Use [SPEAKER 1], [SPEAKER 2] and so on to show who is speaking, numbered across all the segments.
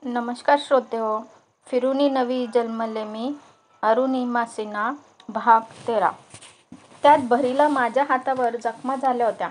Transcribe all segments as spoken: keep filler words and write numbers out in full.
[SPEAKER 1] नमस्कार श्रोतेहो. फिरूनी नवी जन्मले मी, अरुणिमासीना भाग तेरा. त्यात भरीला माझ्या हातावर जखमा झाल्या होत्या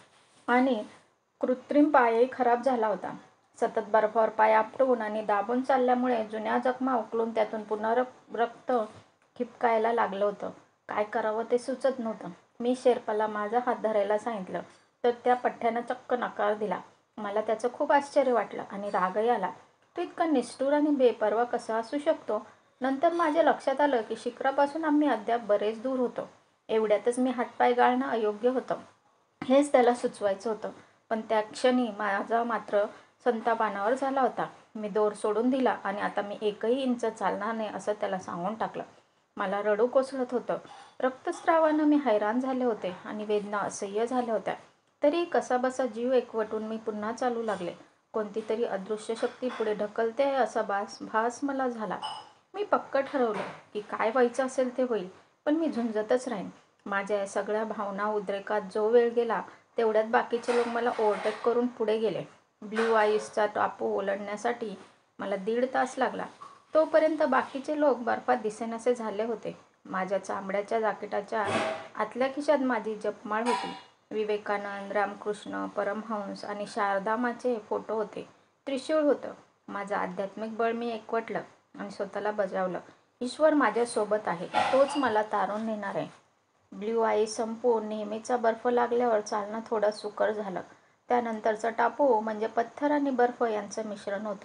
[SPEAKER 1] आणि कृत्रिम पायही खराब झाला होता. सतत बर्फावर पाय आपटून आणि दाबून चालल्यामुळे जुन्या जखमा उकळून त्यातून पुन्हा रक्त खिपकायला लागलं होतं. काय करावं ते सुचत नव्हतं. मी शेर्पाला माझा हात धरायला सांगितलं तर त्या पठ्ठ्यानं चक्क नकार दिला. मला त्याचं खूप आश्चर्य वाटलं आणि रागही आला. तो इतका निष्ठुर आणि बेपर्वा कसा असू शकतो? नंतर माझ्या लक्षात आलं की शिखरापासून आम्ही अद्याप बरेच दूर होतो. एवढ्यातच मी हातपाय गाळणं अयोग्य होतं हेच त्याला सुचवायचं होतं. पण त्या क्षणी माझा मात्र संतापानावर झाला होता. मी दोर सोडून दिला आणि आता मी एकही इंच चालणार नाही असं त्याला सांगून टाकलं. मला रडू कोसळत होतं. रक्तस्रावानं मी हैराण झाले होते आणि वेदना असह्य झाल्या होत्या. तरी कसाबसा जीव एकवटून मी पुन्हा चालू लागले. कोणती तरी अदृश्य शक्ती पुढे ढकलते आहे असा भास भास मला झाला. मी पक्क ठरवलं की काय व्हायचं असेल ते होईल, पण मी झुंजतच राहीन. माझ्या या सगळ्या भावना उद्रेकात जो वेळ गेला तेवढ्यात बाकीचे लोक मला ओव्हरटेक करून पुढे गेले. ब्ल्यू आईसचा टापू ओलांडण्यासाठी मला दीड तास लागला. तोपर्यंत बाकीचे लोक बर्फात दिसेनासे झाले होते. माझ्या चामड्याच्या जाकेटाच्या आतल्या खिशात माझी जपमाळ होती. विवेकानंद, रामकृष्ण परमहंस आणि शारदामाचे फोटो होते. त्रिशूळ होतं. माझं आध्यात्मिक बळ मी एकवटलं आणि स्वतःला बजावलं, ईश्वर माझ्यासोबत आहे, तोच मला तारून नेणार आहे. ब्ल्यू आईस संपून नेहमीचा बर्फ लागल्यावर चालणं थोडं सुकर झालं. त्यानंतरचा टापू म्हणजे पत्थर आणि बर्फ यांचं मिश्रण होतं.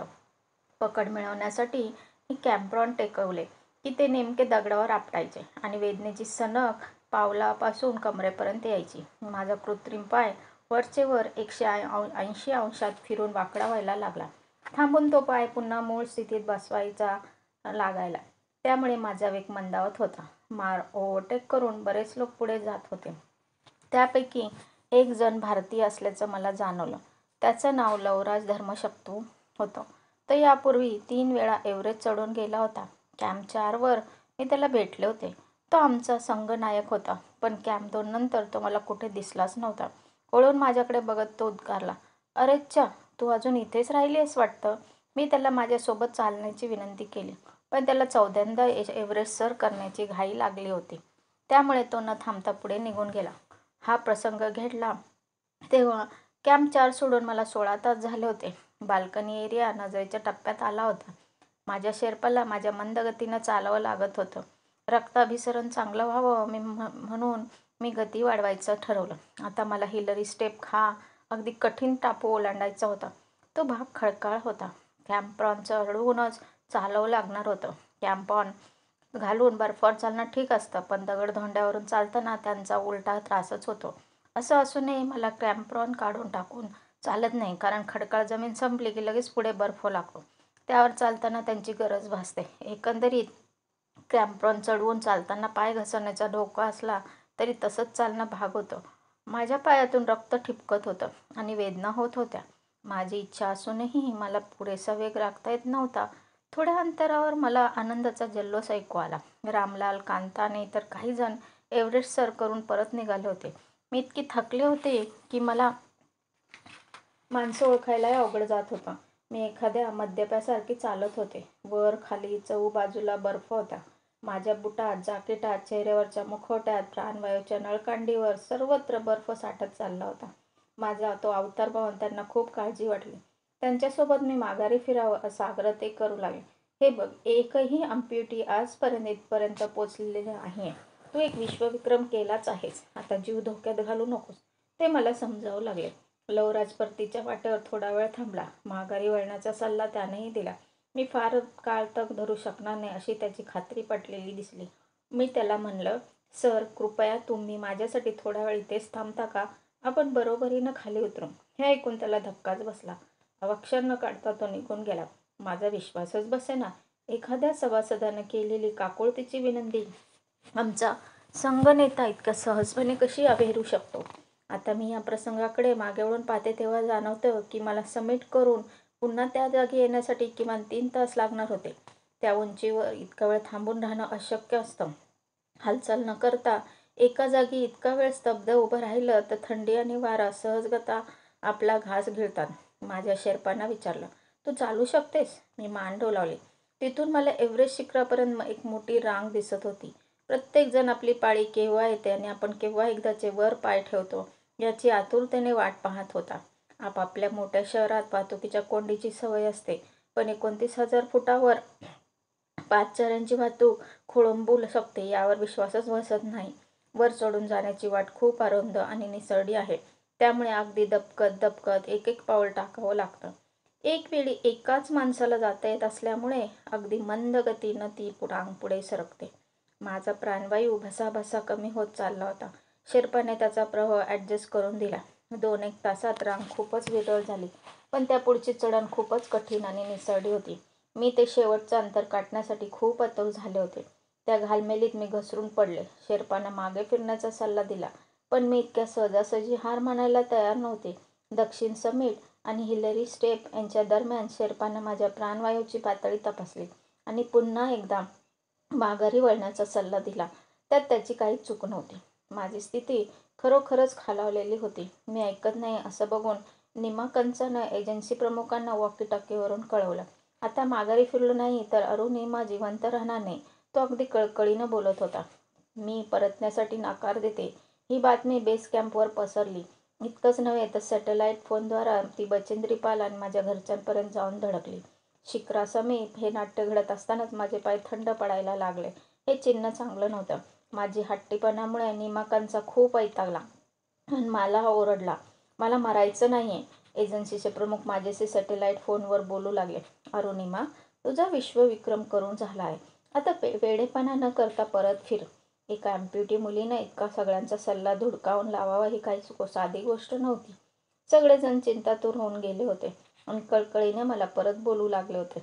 [SPEAKER 1] पकड मिळवण्यासाठी मी कॅम्प्रॉन टेकवले की ते नेमके दगडावर आपटायचे आणि वेदनेची सनक पावलापासून कमरेपर्यंत यायची. माझा कृत्रिम पाय वरचे वर एकशे ऐंशी अंशात फिरून वाकडा व्हायला लागला. थांबून तो पाय पुन्हा मूळ स्थितीत बसवायचा लागायला. त्यामुळे माझा वेग मंदावत होता. मार ओव्हरटेक करून बरेच लोक पुढे जात होते. त्यापैकी एक जण भारतीय असल्याचं मला जाणवलं. त्याचं नाव लवराज धर्मशक्तू होतं. तो यापूर्वी तीन वेळा एव्हरेस्ट चढून गेला होता. कॅम्प चार वर मी त्याला भेटले होते. तो आमचा संघनायक होता. पण कॅम्प दोन नंतर तो मला कुठे दिसलाच नव्हता. वळून माझ्याकडे बघत तो उद्गारला, अरेच्चा, तू अजून इथेच राहिली आहेस वाटतं. मी त्याला माझ्यासोबत चालण्याची विनंती केली, पण त्याला चौथ्यांदा एव्हरेस्ट सर करण्याची घाई लागली होती. त्यामुळे तो न थांबता पुढे निघून गेला. हा प्रसंग घडला तेव्हा कॅम्प चार सोडून मला सोळा तास झाले होते. बाल्कनी एरिया नजरेच्या टप्प्यात आला होता. माझ्या शेर्पाला माझ्या मंद गतीनं चालावं लागत होतं. रक्ताभिसरण चांगलं व्हावं मी म्हणून मी गती वाढवायचं ठरवलं. आता मला हिलरी स्टेप हा अगदी कठीण टापू ओलांडायचा होता. तो भाग खडकाळ होता. कॅम्प्रॉन चढवूनच चालावं लागणार होतं. कॅम्पॉन घालून बर्फावर चालणं ठीक असतं, पण दगडधोंड्यावरून चालताना त्यांचा उलटा त्रासच होतो. असं असूनही मला कॅम्प्रॉन काढून टाकून चालत नाही, कारण खडकाळ जमीन संपली की लगेच पुढे बर्फ लागतो. त्यावर चालताना त्यांची गरज भासते. एकंदरीत कॅम्प्रॉन चढवून चालताना पाय घसरण्याचा धोका असला तरी तसंच चालणं भाग होतं. माझ्या पायातून रक्त ठिपकत होतं आणि वेदना होत होत्या. माझी इच्छा असूनही मला पुरेसा वेग राखता येत नव्हता. थोड्या अंतरावर मला आनंदाचा जल्लोष ऐकू आला. रामलाल, कांता आणि इतर काही जण एव्हरेस्ट सर करून परत निघाले होते. मी इतकी थकले होते की मला माणसं ओळखायलाही अवघड जात होतं. मी एखाद्या मद्यपासारखी चालत होते. वर खाली चहू बाजूला बर्फ होता. माझ्या बुटात, जाकेटात, चेहऱ्यावरच्या मुखवट्यात, प्राणवायूच्या नळकांडीवर सर्वत्र बर्फ साठत चालला होता. माझा तो अवतार पाहून त्यांना खूप काळजी वाटली. त्यांच्यासोबत मी माघारी फिरावं असा आग्रह ते करू लागले. हे बघ, एकही अम्प्युटी आजपर्यंत इथपर्यंत पोचलेले नाहीये. तू एक विश्वविक्रम केलाच आहेस. आता जीव धोक्यात घालू नकोस, ते मला समजावू लागले. लवराज परतीच्या वाटेवर थोडा वेळ थांबला. माघारी वळण्याचा सल्ला त्यानेही दिला. मी फार काळ तग धरू शकणार नाही अशी त्याची खात्री पटलेली दिसली. मी त्याला म्हणलं, सर, कृपया तुम्ही माझ्यासाठी थोडा वेळ इथेच थांबता का? आपण बरोबरीनं खाली उतरू. हे ऐकून त्याला धक्काच बसला. अवाक्षर न काढता तो निघून गेला. माझा विश्वासच बसेना. एखाद्या सभासदानं केलेली काकुळतीची विनंती आमचा संघनेता इतक्या सहजपणे कशी अभेरू शकतो? आता मी या प्रसंगाकडे मागे वळून पाहते तेव्हा जाणवतं की मला समिट करून पुन्हा त्या जागी येण्यासाठी किमान तीन तास लागणार होते. त्या उंचीवर इतका वेळ थांबून राहणं अशक्य असतं. हालचाल न करता एका जागी इतका वेळ स्तब्ध उभं राहिलं तर थंडी आणि वारा सहजगता आपला घास गिळतात. माझ्या शेर्पांना विचारलं, तू चालू शकतेस? मी मान डोलावली. तिथून मला एव्हरेस्ट शिखरापर्यंत एक मोठी रांग दिसत होती. प्रत्येकजण आपली पाळी केव्हा येते आणि आपण केव्हा एकदाचे वर पाय ठेवतो याची आतुरतेने वाट पाहत होता. आपापल्या मोठ्या शहरात वाहतुकीच्या कोंडीची सवय असते, पण एकोणतीस हजार फुटावर पादचाऱ्यांची वाहतूक खोळंबू शकते यावर विश्वासच बसत नाही. वर चढून जाण्याची वाट खूप अरुंद आणि निसरडी आहे, त्यामुळे अगदी दबकत दबकत एक एक पाऊल टाकावं लागतं. एक वेळी एकाच माणसाला जाता येत असल्यामुळे अगदी मंद गतीनं ती रांग पुढे सरकते. माझा प्राणवायू भसाभसा कमी होत चालला होता. शेर्पाने त्याचा प्रवाह ॲडजस्ट करून दिला. दोन एक तासात रांग खूपच विरळ झाली, पण त्या पुढची चढण खूपच कठीण आणि निसरडी होती. मी ते शेवटचं अंतर गाठण्यासाठी खूप आतुर झाले होते. त्या घालमेलीत मी घसरून पडले. शेर्पानं मागे फिरण्याचा सल्ला दिला, पण मी इतक्या सहजासहजी हार मानायला तयार नव्हते. दक्षिण समिट आणि हिलरी स्टेप यांच्या दरम्यान शेर्पानं माझ्या प्राणवायूची पातळी तपासली आणि पुन्हा एकदा माघारी वळण्याचा सल्ला दिला. त्यात त्याची काहीच चूक नव्हती. माझी स्थिती खरोखरच खालावलेली होती. मी ऐकत नाही असं बघून निमाकंचानं एजन्सी प्रमुखांना वॉकी टॉकीवरून कळवलं. आता माघारी फिरलो नाही तर अरुणिमा जिवंत राहणार नाही, तो अगदी कळकळीनं बोलत होता. मी परतण्यासाठी नकार देते ही बातमी बेस कॅम्पवर पसरली. इतकंच नव्हे तर सॅटेलाईट फोनद्वारा ती बचेंद्री पाल आणि माझ्या घरच्यांपर्यंत जाऊन धडकली. शिखरासमीप हे नाट्य घडत असतानाच माझे पाय थंड पडायला लागले. हे चिन्ह चांगलं नव्हतं. माझी हट्टीपणामुळे निमाकांचा खूप वैतागला आणि मला ओरडला. मला मरायचं नाहीये. एजन्सीचे प्रमुख माझ्याशी सॅटेलाईट फोनवर बोलू लागले. अरुणिमा, तुझा विश्वविक्रम करून झाला आहे. आता वेडेपणा न करता परत फिर. एका अँप्युटी मुलीनं इतका सगळ्यांचा सल्ला धुडकावून लावावा ही काही साधी गोष्ट नव्हती. सगळेजण चिंतातूर होऊन गेले होते आणि कळकळीने मला परत बोलू लागले होते.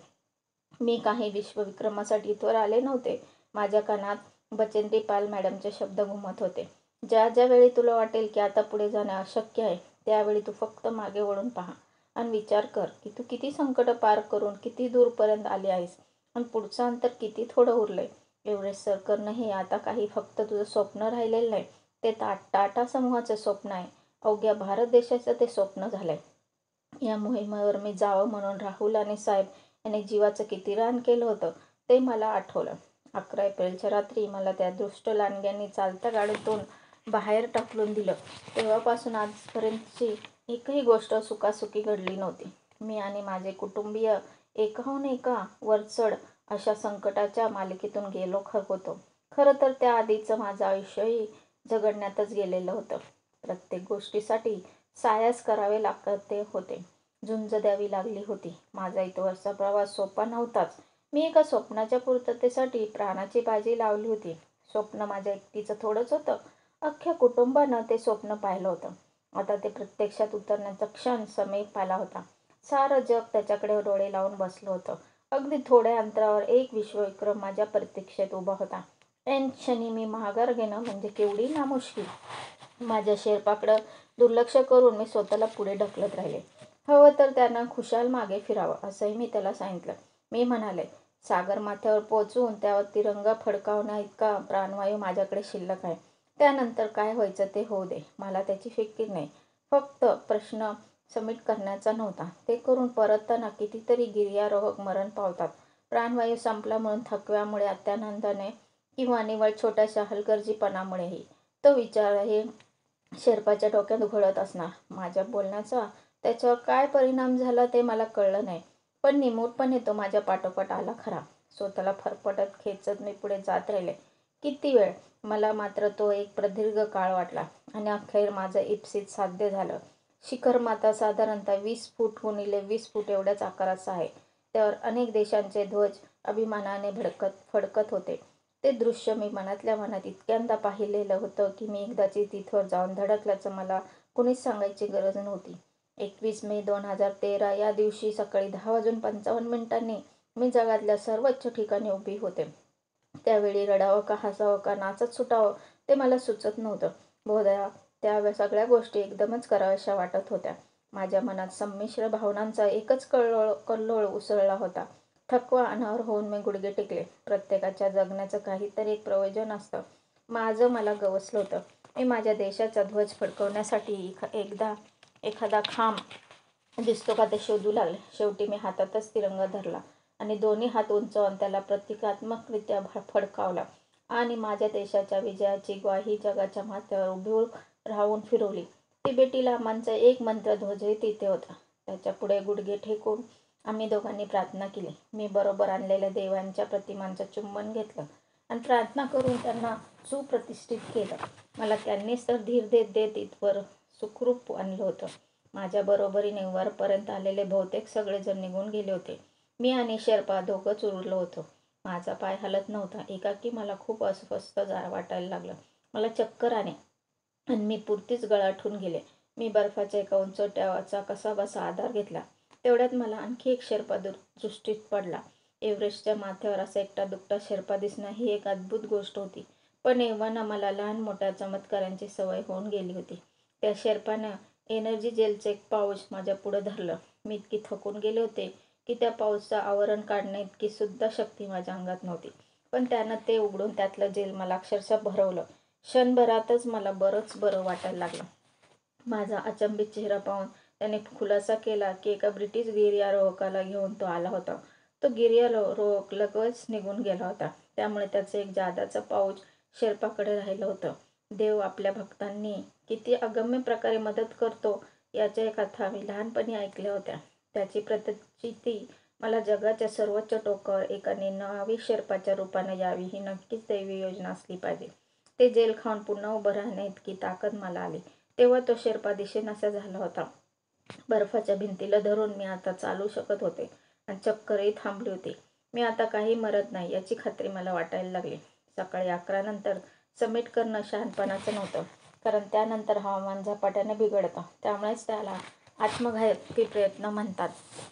[SPEAKER 1] मी काही विश्वविक्रमासाठी इथवर आले नव्हते. माझ्या कानात बचेंद्री पाल मॅडमचे शब्द घुमत होते. ज्या ज्या वेळी तुला वाटेल की आता पुढे जाणे अशक्य आहे, त्यावेळी तू फक्त मागे वळून पहा आणि विचार कर की तू किती संकट पार करून किती दूरपर्यंत आली आहेस आणि पुढचं अंतर किती थोडं उरलंय. एव्हरेस्ट सर करणं हे आता काही फक्त तुझं स्वप्न राहिलेलं नाही, ते टा टाटा समूहाचं स्वप्न आहे. अवघ्या भारत देशाचं ते स्वप्न झालंय. या मोहिमेवर मी जावं म्हणून राहुल आणि साहेब यांनी जीवाचं किती रान केलं होतं ते मला आठवलं. अकरा एप्रिलच्या रात्री मला त्या दुष्ट लांडग्यांनी चालत्या गाडीतून बाहेर ढकलून दिलं. तेव्हापासून आजपर्यंतची एकही गोष्ट सुखासुखी घडली नव्हती. मी आणि माझे कुटुंबीय एकाहून एका वरचढ अशा संकटाच्या मालिकेतून गेलो होतो. खरं तर त्याआधीचं माझं आयुष्यही झगडण्यातच गेलेलं होतं. प्रत्येक गोष्टीसाठी सायास करावे लागते होते, झुंज द्यावी लागली होती. माझा इथवरचा प्रवास सोपा नव्हताच. मी एका स्वप्नाच्या पूर्ततेसाठी प्राणाची बाजी लावली होती. स्वप्न माझ्या एकटीचं थोडंच होतं. अख्ख्या कुटुंबानं ते स्वप्न पाहिलं होतं. आता ते प्रत्यक्षात उतरण्याचा क्षण समीप आला होता. सारं जग त्याच्याकडे डोळे लावून बसलं होतं. अगदी थोड्या अंतरावर एक विश्वविक्रम माझ्या प्रतीक्षेत उभा होता. ऐन क्षणी मी माघार घेणं म्हणजे केवढी नामुष्की. माझ्या शेर्पाकडं दुर्लक्ष करून मी स्वतःला पुढे ढकलत राहिले. हवं तर त्यानं खुशाल मागे फिरावं असंही मी त्याला सांगितलं. मी म्हणाले, सागरमाथ्यावर पोहोचून त्यावर तिरंगा फडकावण्या इतका प्राणवायू माझ्याकडे शिल्लक आहे. त्यानंतर काय व्हायचं ते होऊ दे, मला त्याची फिकीर नाही. फक्त प्रश्न समिट करण्याचा नव्हता. ते करून परतताना कितीतरी गिर्यारोहक मरण पावतात. प्राणवायू संपला म्हणून थकव्यामुळे, अत्यानंदाने किंवा निव्वळ छोट्याशा हलगर्जीपणामुळेही. तो विचार हे शेर्पाच्या डोक्यात घोळत असणार. माझ्या बोलण्याचा त्याच्यावर काय परिणाम झाला ते मला कळलं नाही, पण निमूटपणे तो माझ्या पाठोपाठ आला खरा. स्वतःला फरफटत खेचत मी पुढे जात राहिले. किती वेळ? मला मात्र तो एक प्रदीर्घ काळ वाटला आणि अखेर माझं इप्सित साध्य झालं. शिखरमाथा साधारणतः वीस फूट गुणिले वीस फूट एवढ्याच आकाराचं आहे. त्यावर अनेक देशांचे ध्वज अभिमानाने भडकत फडकत होते. ते दृश्य मी मनातल्या मनात इतक्यांदा पाहिलेलं होतं की मी एकदाची तिथवर जाऊन धडकल्याचं मला कुणीच सांगायची गरज नव्हती. एकवीस मे दोन हजार तेरा या दिवशी सकाळी दहा वाजून पंचावन्न मिनिटांनी मी जगातल्या सर्वोच्च ठिकाणी उभी होते. त्यावेळी रडावं का हसावं का नाचत सुटावं ते मला सुचत नव्हतं. बहुधा त्या सगळ्या गोष्टी एकदमच कराव्याशा वाटत होत्या. माझ्या मनात संमिश्र भावनांचा एकच कल्लोळ कल्लोळ उसळला होता. थकवा अनावर होऊन मी गुडघे टेकले. प्रत्येकाच्या जगण्याचं काहीतरी एक प्रयोजन असतं. माझं मला गवसलं होतं. मी माझ्या देशाचा ध्वज फडकवण्यासाठी एकदा एखादा खांब दिसतो का ते शोधू लागले. शेवटी मी हातातच तिरंगा धरला आणि दोन्ही हात उंचावून त्याला प्रतिकात्मकरित्या फडकावला आणि माझ्या देशाच्या विजयाची ग्वाही जगाच्या माथ्यावर उभी राहून फिरवली. तिबेटी लामांचा एक मंत्रध्वजही तिथे होता. त्याच्या पुढे गुडघे टेकून आम्ही दोघांनी प्रार्थना केली. मी बरोबर आणलेल्या देवांच्या प्रतिमांचं चुंबन घेतलं आणि प्रार्थना करून त्यांना सुप्रतिष्ठित केलं. मला त्यांनीच तर धीर देत देत इथवर सुखरूप आणलं होतं. माझ्या बरोबरीने वरपर्यंत आलेले बहुतेक सगळेजण निघून गेले होते. मी आणि शेर्पा दोघंच उरलो होतो. माझा पाय हलत नव्हता. एकाकी मला खूप अस्वस्थ वाटायला लागलं. मला चक्कर आले आणि मी पुरतीच गळाठून गेले. मी बर्फाच्या एका उंचवट्याचा कसाबसा आधार घेतला. तेवढ्यात मला आणखी एक शेर्पा दृष्टीस पडला. एव्हरेस्टच्या माथ्यावर असा एकटा दुकटा शेर्पा दिसणं ही एक अद्भुत गोष्ट होती. पण एव्हाना मला लहान मोठ्या चमत्कारांची सवय होऊन गेली होती. त्या शेर्पानं एनर्जी जेलचं एक पाऊच माझ्या पुढं धरलं. मी इतकी थकून गेले होते की त्या पाऊचचं आवरण काढण्या इतकी सुद्धा शक्ती माझ्या अंगात नव्हती. पण त्यानं ते उघडून त्यातलं जेल मला अक्षरशः भरवलं. क्षणभरातच मला बरंच बरं वाटायला लागलं. माझा अचंबित चेहरा पाहून त्याने खुलासा केला की एका ब्रिटिश गिर्यारोहकाला घेऊन तो आला होता. तो गिर्यारोहक लगेच निघून गेला होता. त्यामुळे त्याचं एक जादाचं पाऊच शेर्पाकडे राहिलं होतं. देव आपल्या भक्तांनी किती अगम्य प्रकारे मदत करतो याच्या कथा मी लहानपणी ऐकल्या होत्या. त्याची प्रचिती मला जगाच्या सर्वोच्च टोकावर एका निनावी शेर्पाच्या रूपानं यावी ही नक्कीच दैवी योजना असली पाहिजे. ते जेल खाऊन पुन्हा उभं राहण्या इतकी ताकद मला आली. तेव्हा तो शेर्पा दिसेनासा झाला होता. बर्फाच्या भिंतीला धरून मी आता चालू शकत होते आणि चक्करही थांबली होती. मी आता काही मरत नाही याची खात्री मला वाटायला लागली. सकाळी अकरा नंतर समिट करणं शहाणपणाचं नव्हतं, कारण त्यानंतर हवामान झपाट्याने बिघडतं. त्यामुळेच त्याला आत्मघातकी प्रयत्न म्हणतात.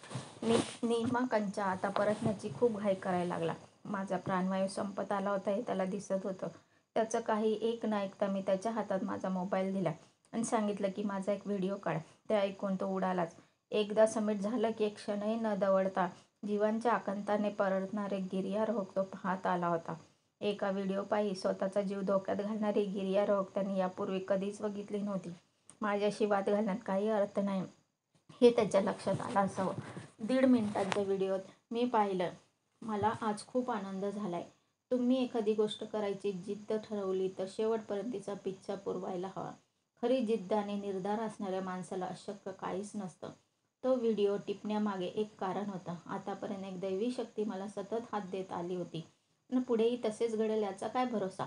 [SPEAKER 1] नि निमाकांच्या आता परतण्याची खूप घाई करायला लागला. माझा प्राणवायू संपत आला होता हे त्याला दिसत होतं. त्याचं काही एक न ऐकता मी त्याच्या हातात माझा मोबाईल दिला आणि सांगितलं की माझा एक व्हिडिओ काढ. ते ऐकून तो उडालाच. एकदा समिट झालं की एक क्षणही न दवडता जीवांच्या आकांताने परतणारे गिर्यारोहक तो पाहत आला होता. एका व्हिडिओपायी स्वतःचा जीव धोक्यात घालणारी गिर्यारोहक त्यांनी यापूर्वी कधीच बघितली नव्हती. माझ्याशी वाद घालण्यात काही अर्थ नाही हे त्याच्या लक्षात आलं असावं. दीड मिनिटांच्या व्हिडिओत मी पाहिलं, मला आज खूप आनंद झालाय. तुम्ही एखादी गोष्ट करायची जिद्द ठरवली तर शेवटपर्यंत तिचा पिच्छा पुरवायला हवा. खरी जिद्द आणि निर्धार असणाऱ्या माणसाला अशक्य काहीच नसतं. तो व्हिडिओ टिपण्यामागे एक कारण होतं. आतापर्यंत एक दैवी शक्ती मला सतत हात देत आली होती आणि पुढेही तसेच घडेल याचा काय भरोसा.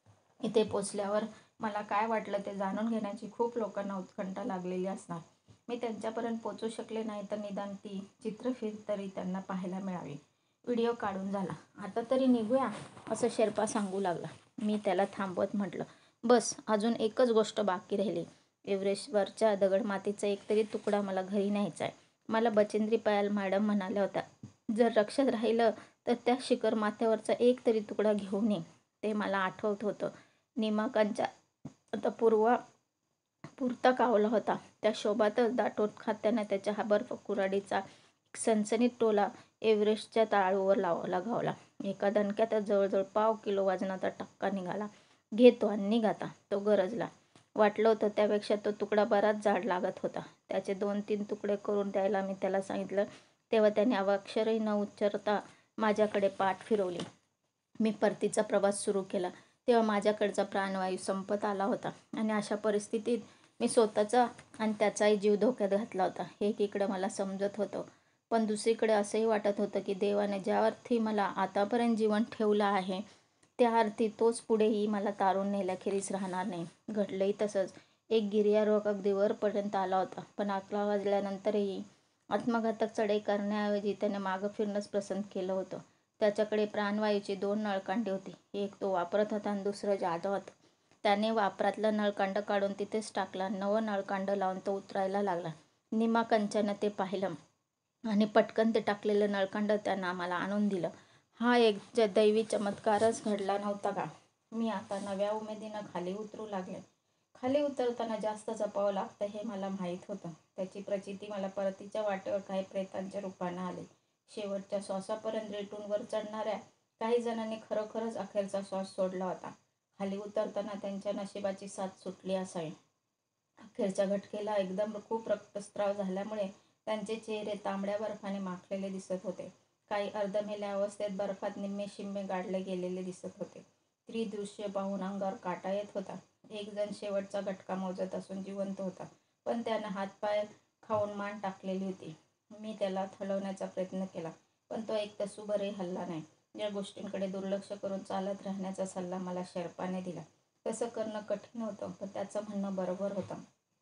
[SPEAKER 1] इथे पोचल्यावर मला काय वाटलं ते जाणून घेण्याची खूप लोकांना उत्कंठा लागलेली असणार. मी त्यांच्यापर्यंत पोचू शकले नाही तर निदान ती चित्रफीत तरी त्यांना पाहायला मिळावी. व्हिडिओ काढून झाला. आता तरी निघूया असं शेर्पा सांगू लागला. मी त्याला थांबवत म्हटलं, बस अजून एकच गोष्ट बाकी राहिली. एव्हरेस्टवरच्या दगडमातीचा एक तरी तुकडा मला घरी न्यायचा आहे. मला बचेंद्री पायल मॅडम म्हणाल्या होत्या, जर लक्षात राहिलं तर त्या शिखर माथ्यावरचा एक तरी तुकडा घेऊन ये. ते मला आठवत होतं. निमाकांच्या आता पूर्वा पुरता कावला होता. त्या शोभातच दाटोट खात्यानं त्याच्या हा बर्फ कुऱ्हाडीचा एक सनसनीत टोला एव्हरेस्टच्या तळावर लावला घावला. एका दणक्यातच जवळजवळ पाव किलो वजनाचा टक्का निघाला. घेतो आणि निघाता. तो गरजला. वाटलं होतं त्यापेक्षा तो तुकडा बराच जाड लागत होता. त्याचे दोन तीन तुकडे करून द्यायला मी त्याला सांगितलं तेव्हा त्याने अवाक्षरही न उच्चारता माझ्याकडे पाठ फिरवली. मी परतीचा प्रवास सुरू केला तेव्हा माझ्याकडचा प्राणवायू संपत आला होता आणि अशा परिस्थितीत मी स्वतःचा आणि त्याचाही जीव धोक्यात घातला होता हे एकीकडं मला समजत होतं. पण दुसरीकडे असंही वाटत होतं की देवाने ज्या अर्थी मला आतापर्यंत जीवन ठेवलं आहे त्या अर्थी तोच पुढेही मला तारून नेल्याखेरीज राहणार नाही. घडलंही तसंच. एक गिर्यारोहक अगदी वरपर्यंत आला होता, पण अकरा वाजल्यानंतरही आत्मघातक चढाई करण्याऐवजी त्याने मागं फिरणंच पसंत केलं होतं. त्याच्याकडे प्राणवायूची दोन नळकांडी होती. एक तो वापरत होता आणि दुसरं जादं होतं. त्याने वापरातलं नळकांड काढून तिथेच टाकलं आणि नवं नळकांड लावून तो उतरायला लागला. निमाकांच्यानं ते पाहिलं आणि पटकन ते टाकलेलं नळकांड त्यानं आम्हाला आणून दिलं. हा एक दैवी चमत्कारच घडला नव्हता का. मी आता नव्या उमेदीनं खाली उतरू लागले. खाली उतरताना जास्त जपावं लागतं हे मला माहीत होतं. त्याची प्रचिती मला परतीच्या वाटेवर काही प्रेतांच्या रूपानं आली. शेवटच्या श्वासापर्यंत रेटून वर चढणाऱ्या काही जणांनी खरोखरच अखेरचा श्वास सोडला होता. खाली उतरताना त्यांच्या नशिबाची साथ सुटली असावी. अखेरच्या घटकेला एकदम खूप रक्तस्राव झाल्यामुळे त्यांचे चेहरे तांबड्या बर्फाने माखलेले दिसत होते. काही अर्धमेल्या अवस्थेत बर्फात निम्मे शिम्मे गाडले गेलेले दिसत होते. ती दृश्य पाहून अंगावर काटा येत होता. एक जण शेवटचा घटका मोजत असून जिवंत होता, पण त्यानं हातपाय खाऊन मान टाकलेली होती. मी त्याला थलवण्याचा प्रयत्न केला, पण तो एक तसूभरही हलला नाही. या गोष्टींकडे दुर्लक्ष करून चालत राहण्याचा सल्ला मला शेर्पाने दिला. तसं करणं कठीण होतं, पण त्याचं म्हणणं बरोबर होतं.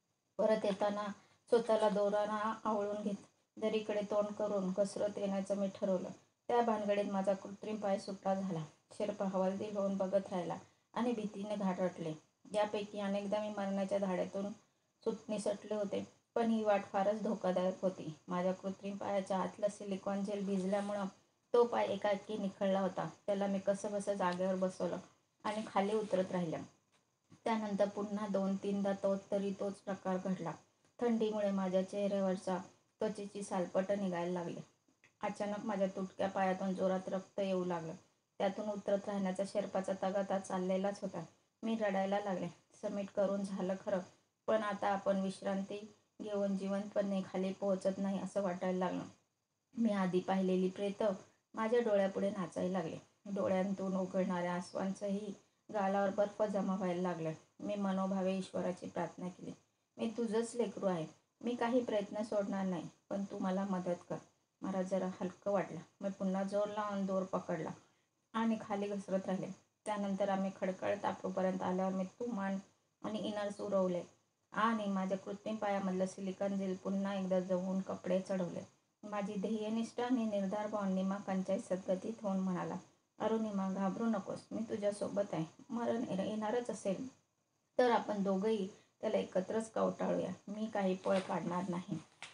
[SPEAKER 1] परत येताना स्वतःला दोरानं आवळून घेत दरीकडे तोंड करून घसरत येण्याचं मी ठरवलं. त्या भानगडीत माझा कृत्रिम पाय सुट्टा झाला. शेर्पा हवालदिल होऊन बघत राहिला आणि भीतीने घाबरटले. यापैकी अनेकदा मी मरणाच्या धाड्यातून सुट निसटले होते, पण ही वाट फारच धोकादायक होती. माझ्या कृत्रिम पायाच्या आतलं सिलिकॉन जेल भिजल्यामुळं तो पाय एकाएकी निखळला होता. त्याला मी कसंबसं जागेवर बसवलं आणि खाली उतरत राहिलं. त्यानंतर पुन्हा दोन तीनदा तो तरी तोच प्रकार घडला. थंडीमुळे माझ्या चेहऱ्यावरच्या त्वचेची सालपटं निघायला लागली. अचानक माझ्या तुटक्या पायातून जोरात रक्त येऊ लागलं. त्यातून उतरत राहण्याचा शेर्पाचा तगादा चाललेलाच होता. मी रडायला लागले. समिट करून झालं खरं, पण आता आपण विश्रांती घेऊन जिवंतपणे खाली पोहोचत नाही असं वाटायला लागलं. मी आधी पाहिलेली प्रेतं माझ्या डोळ्यापुढे नाचायला लागली. डोळ्यांतून उघडणाऱ्या आसवांचंही गालावर बर्फ जमा व्हायला लागला. मी मनोभावे ईश्वराची प्रार्थना केली. मी तुझंच लेकरू आहे. मी काही प्रयत्न सोडणार नाही, पण तू मला मदत कर. मला जरा हलकं वाटलं. मी पुन्हा जोर लावून दोर पकडला आणि खाली घसरत राहिले. त्यानंतर आम्ही खडखड टापूपर्यंत आल्यावर मी तुमान आणि इनर्स उडवले आणि माझ्या कृत्रिम पायामधलं सिलिकॉन जेल पुन्हा एकदा जवळून कपडे चढवले. माझी ध्येयनिष्ठ आणि निर्धार पाहून निमा कंचाई सद्गतीत होऊन म्हणाला, अरुणिमा, घाबरू नकोस. मी तुझ्यासोबत आहे. मरण येणारच असेल तर आपण दोघंही त्याला एकत्रच कवटाळूया. मी काही पळ काढणार नाही.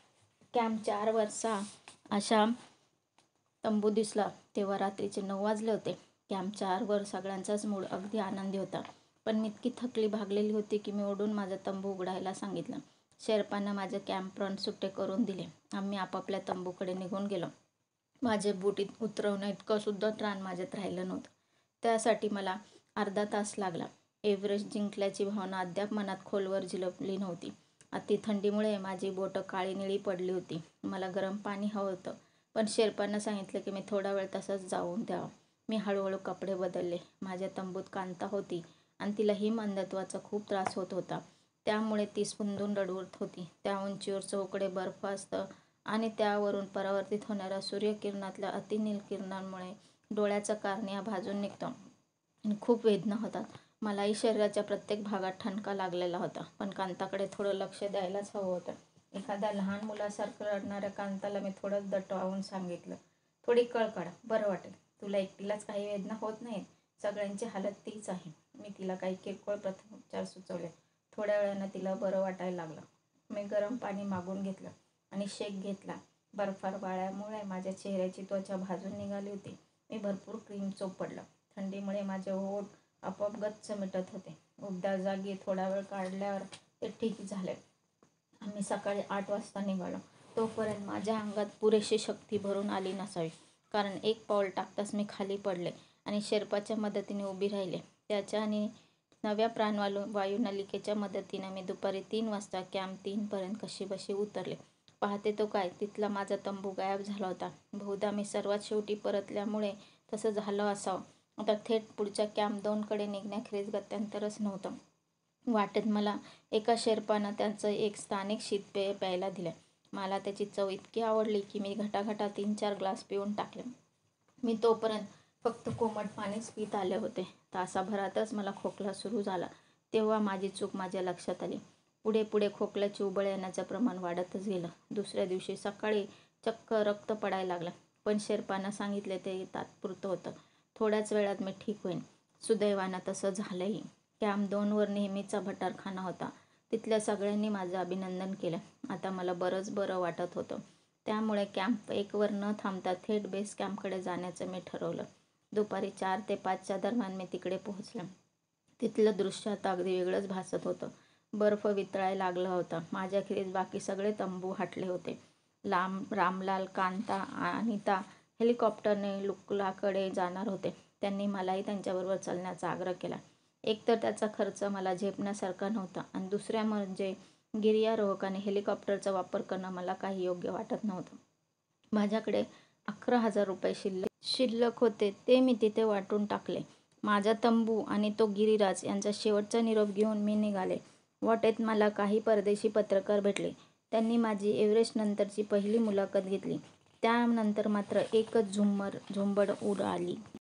[SPEAKER 1] कॅम्प चार वर्षा अशा तंबू दिसला तेव्हा रात्रीचे नऊ वाजले होते. कॅम्प चार वर सगळ्यांचाच मूड अगदी आनंदी होता, पण मी इतकी थकली भागलेली होती की मी ओढून माझा तंबू उघडायला सांगितलं. शेर्पानं माझे कॅम्प फ्रंट सुट्टे करून दिले. आम्ही आपापल्या तंबूकडे निघून गेलो. माझे बूट उतरवणं इतकं सुद्धा त्राण माझ्यात राहिलं नव्हतं. त्यासाठी मला अर्धा तास लागला. एव्हरेस्ट जिंकल्याची भावना अद्याप मनात खोलवर झिलपली नव्हती. अति थंडीमुळे माझी बोटं काळी निळी पडली होती. मला गरम पाणी हवं होतं, पण शेर्पानं सांगितलं की मी थोडा वेळ तसंच जाऊन द्यावं. मी हळूहळू कपडे बदलले. माझ्या तंबूत कांता होती आणि तिला हिमअंधत्वाचा खूप त्रास होत होता. त्यामुळे ती स्फुंदून रडत होती. त्या उंचीवर चौकडे बर्फ असतं आणि त्यावरून परावर्तित होणाऱ्या सूर्यकिरणातल्या अतिनील किरणांमुळे डोळ्याचा कार्निया भाजून निघतो आणि खूप वेदना होतात. मलाही शरीराच्या प्रत्येक भागात ठणका लागलेला होता, पण कांताकडे थोडं लक्ष द्यायलाच हवं होतं. एखाद्या लहान मुलासारखं रडणाऱ्या कांताला मी थोडं दटावून सांगितलं, थोडी कळ काढ, बरं वाटेल. तुला एकटीलाच काही वेदना होत नाहीत. सगळ्यांची हालत तीच आहे. मी तिला काही किरकोळ प्रथमोपचार सुचवले. थोड्या वेळानं तिला बरं वाटायला लागलं. मी गरम पाणी मागून घेतलं आणि शेक घेतला. बर्फाळ वाळ्यामुळे माझ्या चेहऱ्याची त्वचा भाजून निघाली होती. मी भरपूर क्रीम चोपडलं. थंडीमुळे माझे ओठ आपोआप गच्च मिटत होते. उबदार जागी थोडा वेळ काढल्यावर ते ठीक झाले. आम्ही सकाळी आठ वाजता निघालो. तोपर्यंत माझ्या अंगात पुरेशी शक्ती भरून आली नसावी, कारण एक पाऊल टाकताच मी खाली पडले आणि शेर्पाच्या मदतीने उभी राहिले. त्याच्या आणि नव्या प्राणवायू वायुनलिकेच्या मदतीनं मी दुपारी तीन वाजता कॅम्प तीनपर्यंत कशीबशी उतरले. पाहते तो काय, तिथला माझा तंबू गायब झाला होता. बहुधा मी सर्वात शेवटी परतल्यामुळे तसं झालं असावं. आता थेट पुढच्या कॅम्प दोनकडे निघण्याखेरीज गत्यंतरच नव्हतं. वाटेत मला एका शेर्पानं त्याचं एक स्थानिक शीतपेय प्यायला दिलं. मला त्याची चव इतकी आवडली की मी घटाघटा तीन चार ग्लास पिऊन टाकले. मी तोपर्यंत फक्त कोमट पाणीच पीत आले होते. तासाभरातच मला खोकला सुरू झाला. तेव्हा माझी चूक माझ्या लक्षात आली. पुढे पुढे खोकल्याची उबळ येण्याचं प्रमाण वाढतच गेलं. दुसऱ्या दिवशी सकाळी चक्क रक्त पडायला लागलं, पण शेर्पानं सांगितले ते तात्पुरतं होतं. थोड्याच वेळात मी ठीक होईन. सुदैवानं तसं झालंही. कॅम्प दोनवर नेहमीचा भटारखाना होता. तिथल्या सगळ्यांनी माझं अभिनंदन केलं. आता मला बरंच बरं वाटत होतं. त्यामुळे कॅम्प एकवर न थांबता थेट बेस कॅम्पकडे जाण्याचं मी ठरवलं. दुपारी चार ते पाचच्या दरम्यान मी तिकडे पोहोचले. तिथलं दृश्य आता अगदी वेगळंच भासत होतं. बर्फ वितळायला लागला होता. माझ्याखेरीज बाकी सगळे तंबू हटले होते. लांब रामलाल, कांता, अनिता हेलिकॉप्टरने लुकलाकडे जाणार होते. त्यांनी मलाही त्यांच्याबरोबर चलण्याचा आग्रह केला. एकतर त्याचा खर्च मला झेपण्यासारखा नव्हता आणि दुसऱ्या म्हणजे गिर्यारोहक आणि हेलिकॉप्टरचा वापर करणं मला काही योग्य वाटत नव्हतं. माझ्याकडे अकरा हजार रुपये शिल्लक शिल्लक होते ते मी तिथे वाटून टाकले. माझा तंबू आणि तो गिरिराज यांचा शेवटचा निरोप घेऊन मी निघाले. वाटेत मला काही परदेशी पत्रकार भेटले. त्यांनी माझी एव्हरेस्टनंतरची पहिली मुलाखत घेतली. त्यानंतर मात्र एकच झुंबर झुंबड उडाली.